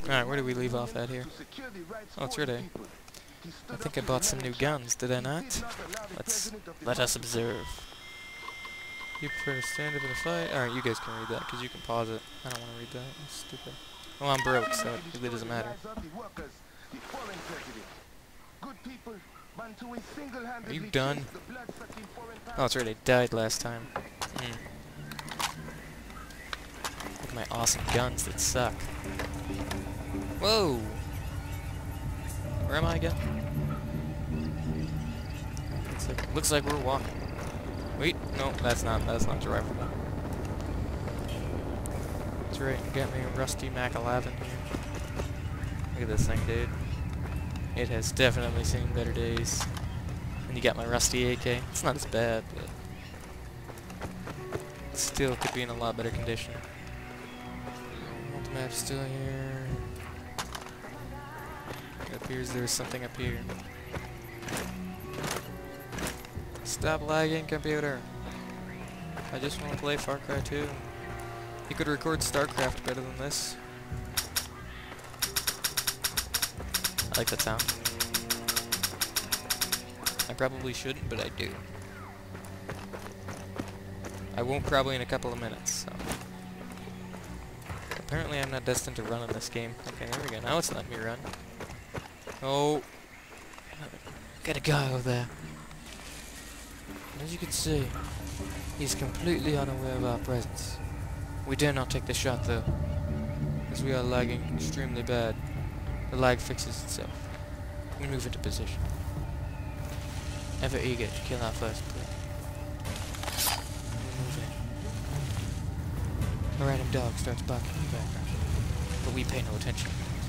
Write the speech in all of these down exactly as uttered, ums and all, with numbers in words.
Alright, where do we leave off at here? Oh, it's right there. I think I bought some new guns, did I not? Let's let us observe. You prefer to stand up in the fight? Alright, you guys can read that, because you can pause it. I don't want to read that. That's stupid. Well, I'm broke, so it really doesn't matter. Are you done? Oh, that's right, I died last time. Mm. Look at my awesome guns that suck. Whoa! Where am I again? Looks like, looks like we're walking. Wait, no, that's not, that's not the rifle. That's right, got me a rusty Mac eleven here. Look at this thing, dude. It has definitely seen better days. And you got my rusty A K. It's not as bad, but it still could be in a lot better condition. The map's still here. It appears there's something up here. Stop lagging, computer. I just want to play Far Cry two. You could record StarCraft better than this. I like that sound. I probably shouldn't, but I do. I won't probably in a couple of minutes, so. Apparently I'm not destined to run in this game. Okay, there we go. Now it's letting me run. Oh. Got a guy over there. As you can see, he's completely unaware of our presence. We dare not take the shot though, as we are lagging extremely bad. The lag fixes itself. We move into position. Ever eager to kill our first prey. We move in. A random dog starts barking in the background, but we pay no attention.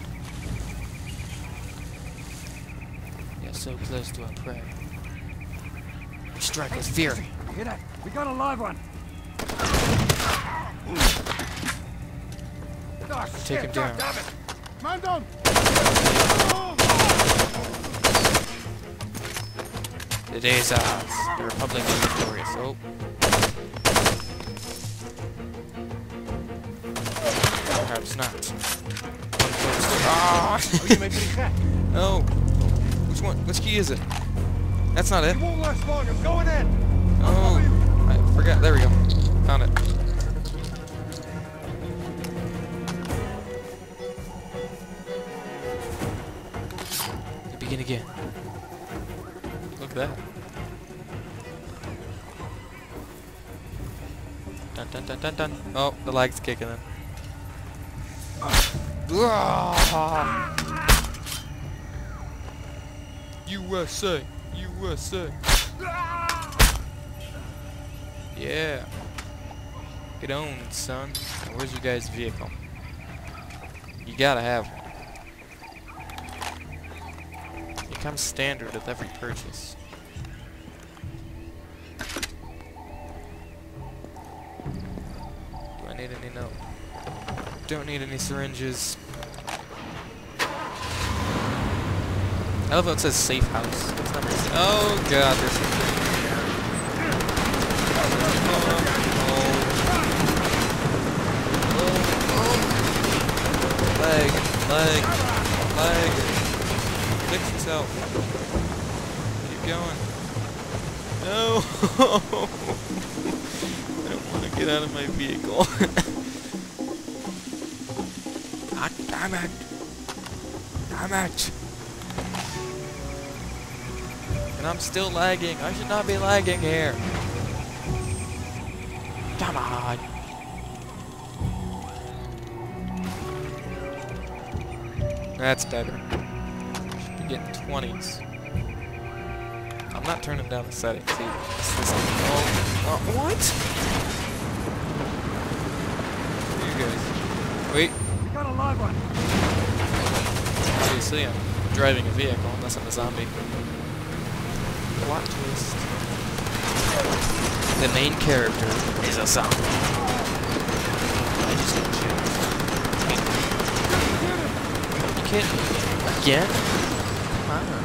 We are so close to our prey. We strike with fury. You hear that? We got a live one. Oh, Take him down. Man down. The day is ours. The Republic is victorious. Oh. Perhaps not. One close. Ah! Oh, you made me gek. No. Which one? Which key is it? That's not it. You won't last long. I'm going in. Oh. I forgot. There we go. Found it. You begin again. Look at that. Dun dun dun dun dun. Oh, the lag's kicking in. U S A! U S A! Yeah. Get owned, son. Now, where's your guys' vehicle? You gotta have one. It comes standard with every purchase. Do I need any? No. Don't need any syringes. I love how it says safe house. It's not really safe. Oh god, there's something. Leg, leg, leg. Fix yourself. Keep going. No! I don't want to get out of my vehicle. God damn it! Damn it! And I'm still lagging. I should not be lagging here. Come on. That's better. Should be getting twenties. I'm not turning down the settings either. This is, oh, oh, what? You guys. Wait. We got a live one. Obviously, I'm driving a vehicle unless I'm a zombie. Plot twist. The main character is a zombie. I just got chills. You kidding? Again? Come on.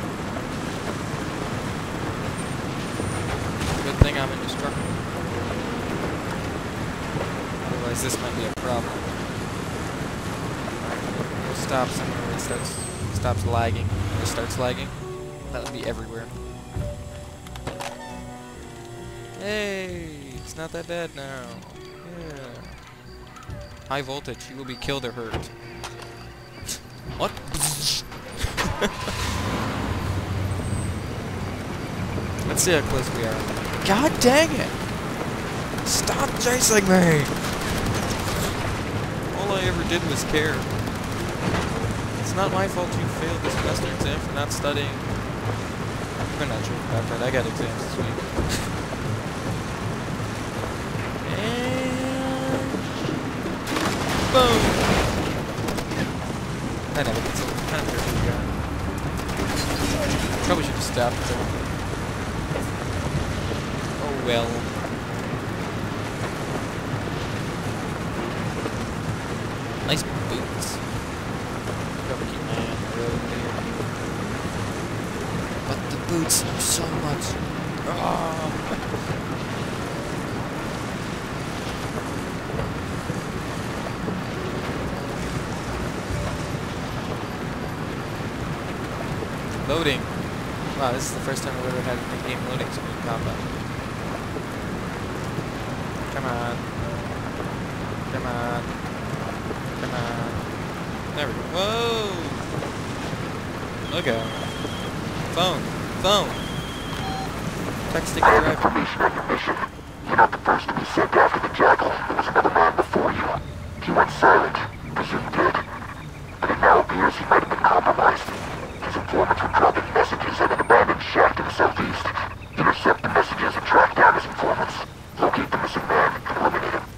Good thing I'm indestructible. Otherwise, this might be a problem. Alright, we'll stops and when it starts stops lagging, or starts lagging. That would be everywhere. Hey, it's not that bad now. Yeah. High voltage, you will be killed or hurt. What? Let's see how close we are. God dang it! Stop chasing me! All I ever did was care. It's not my fault you failed this semester exam for not studying. I'm not sure about that. I got exams this week. And boom! I never get so kind of we go. Probably should have stopped there. Oh well. Nice boots. Gotta keep my eye on the road there. But the boots are so much. Oh. Loading. Wow, this is the first time I've ever had a game loading screen pop up. Come on. Come on. Come on. There we go. Whoa! Okay. Phone. Phone. Texting and driving. Information on your mission. You're not the first to be sent after the Jackal. There was another man before you. He went silent. Presumed dead. But it now appears he might have been compromised. His informants were dropping messages at an abandoned shack to the southeast. Intercept the messages and track down his informants. Locate the missing man and eliminate him.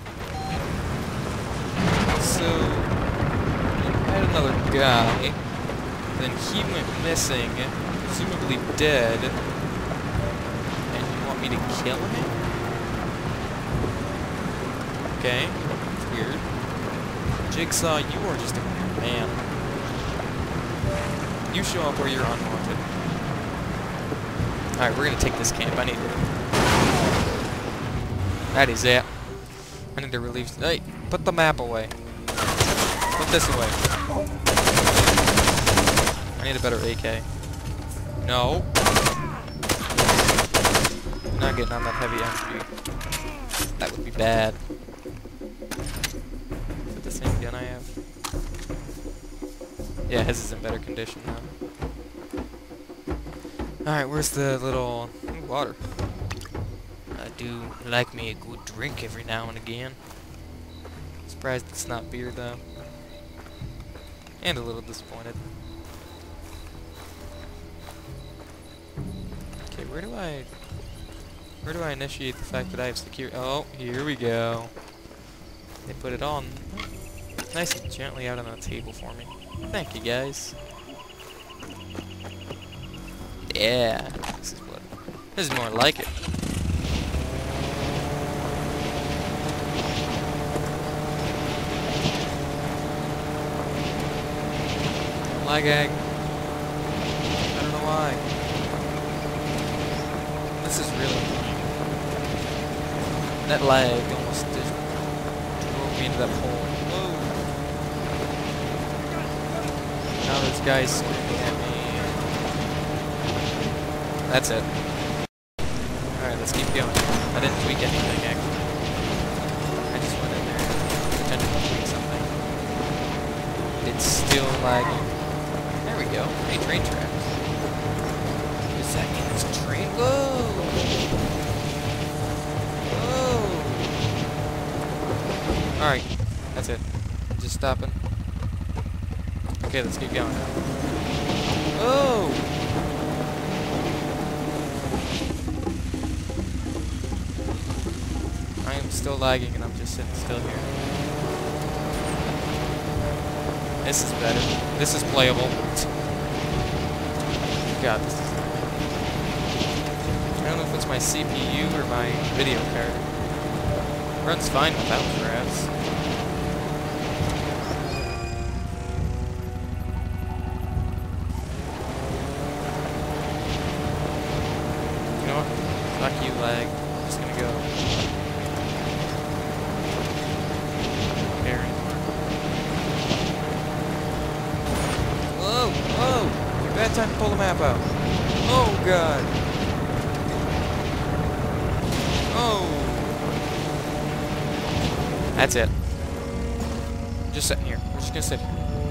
So, you had another guy, then he went missing, presumably dead, and you want me to kill him? Okay, that's weird. Jigsaw, you are just a weird man. You show up where you're unwanted. Alright, we're gonna take this camp. I need to... That is it. I need to relieve... Hey, put the map away. Put this away. I need a better A K. No. I'm not getting on that heavy M G. That would be bad. Is it the same gun I have? Yeah, his is in better condition now. Alright, where's the little... Ooh, water. I do like me a good drink every now and again. Surprised it's not beer, though. And a little disappointed. Okay, where do I... Where do I initiate the fact that I have security? Oh, here we go. They put it on nice and gently out on the table for me. Thank you, guys. Yeah, this is what... This is more like it. Lagging. I don't know why. This is really annoying. That lag almost just drove me into that hole. Whoa. Now this guy's screaming at me. That's it. Alright, let's keep going. I didn't tweak anything, actually. I just went in there and pretended to tweak something. It's still lagging. There we go. Hey, train tracks. Does that mean there's a train? Whoa! Whoa! Alright, that's it. Just stopping. Okay, let's keep going now. Oh! I am still lagging and I'm just sitting still here. This is better. This is playable. God, this is... I don't know if it's my C P U or my video card. It runs fine without crafts. You know what? Fuck you, lag. I'm just gonna go. Very have time to pull the map out. Oh god. Oh. That's it. Just sitting here. We're just gonna sit here.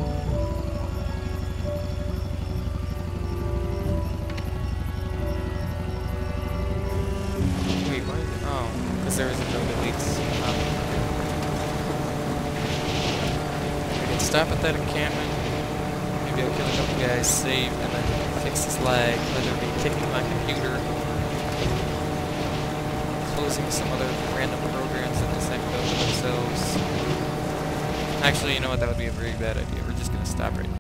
Wait, why is it? Oh, because there is a road that leads up. We can stop at that encampment. Maybe I'll kill a couple guys, save, and then fix this lag. Whether it be kicking my computer, closing some other random programs that decide to go to themselves. Actually, you know what? That would be a very bad idea. We're just gonna stop right now.